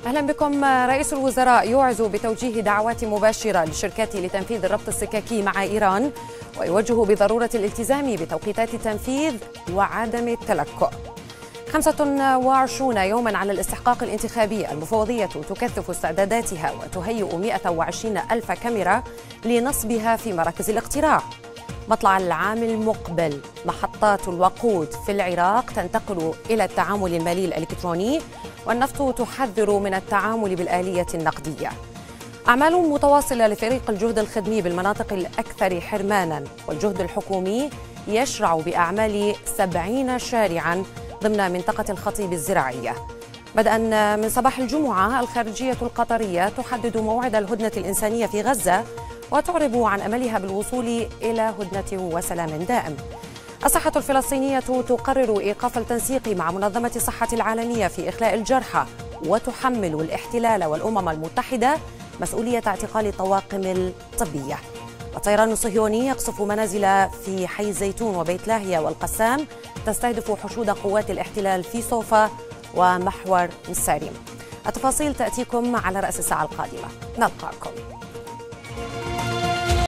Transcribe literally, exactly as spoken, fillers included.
أهلا بكم. رئيس الوزراء يوعز بتوجيه دعوات مباشرة للشركات لتنفيذ الربط السككي مع إيران، ويوجه بضرورة الالتزام بتوقيتات التنفيذ وعدم التلكؤ. خمسة وعشرين يوما على الاستحقاق الانتخابي، المفوضية تكثف استعداداتها وتهيئ مئة وعشرين ألف كاميرا لنصبها في مراكز الاقتراع. مطلع العام المقبل محطات الوقود في العراق تنتقل إلى التعامل المالي الإلكتروني، والنفط تحذر من التعامل بالآلية النقدية. أعمال متواصلة لفريق الجهد الخدمي بالمناطق الأكثر حرماناً، والجهد الحكومي يشرع بأعمال سبعين شارعاً ضمن منطقة الخطيب الزراعية. بدءاً من صباح الجمعة، الخارجية القطرية تحدد موعد الهدنة الإنسانية في غزة، وتعرب عن أملها بالوصول إلى هدنة وسلام دائم. الصحة الفلسطينية تقرر إيقاف التنسيق مع منظمة الصحة العالمية في إخلاء الجرحى، وتحمل الاحتلال والأمم المتحدة مسؤولية اعتقال الطواقم الطبية. الطيران الصهيوني يقصف منازل في حي الزيتون وبيت لاهيا والقسام، تستهدف حشود قوات الاحتلال في صوفا ومحور الساريم. التفاصيل تأتيكم على رأس الساعة القادمة. نلقاكم.